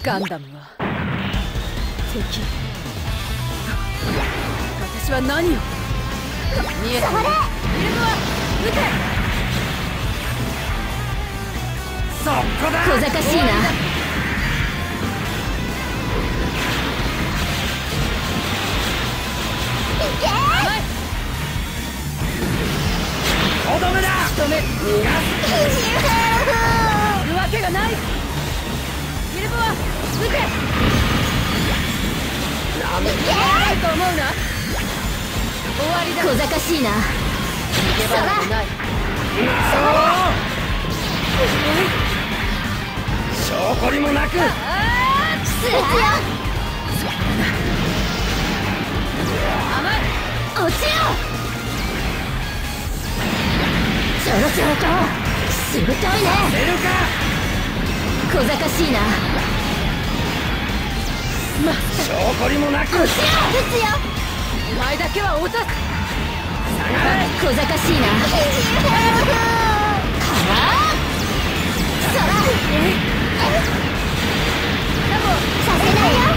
ガンダムは敵。私は何を見えた。フィルムは撃て。 そこだ。 小賢しいな。 いけー。 とどめだ。 仕留め逃がす。 いるわけがない。フィルムは撃て。 やめないと思うな。終わりだ。 小賢しいな。 逃げ場などない。 証拠にもなく。 スーツよ。 甘い。 落ちよ。ちょろちょろとしぶといね。 出るか。 小賢しいな。 証拠にもなく。 落ちよ。撃つよ。 お前だけは落とす。 下がれ。 小賢しいな。空させないよ。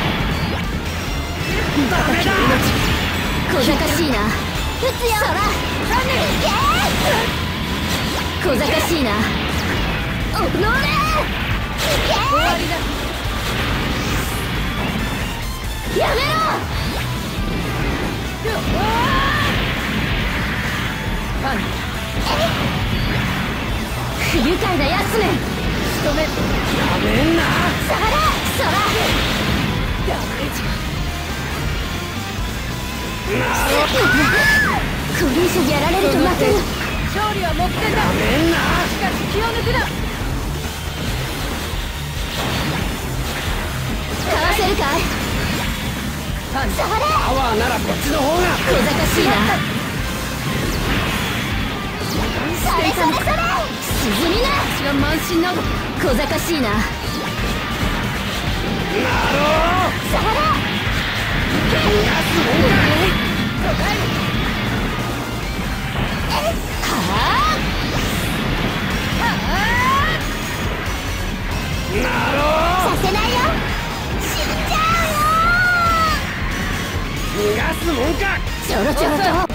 ダメだ。 小賢しいな。撃つよ。空小賢しいな。おのれ。 終わりだ。 やめろ。 ファン不愉快なやつめ。 仕留め。 やめんな。 下がれ。空ダメージ。 これ以上やられると負ける。 勝利は目前だ。 やめんな。 しかし気を抜くな。 かわせるかい。 ファン下がれ。 パワーならこっちの方が。 小賢しいな。それそれそれ。沈みな。 私が慢心など。 小賢しいな。 なろう。 下がれ。 逃がすもんか。なろう。 させないよ。死んじゃ逃がすもんか。 うよ。ちょろちょろと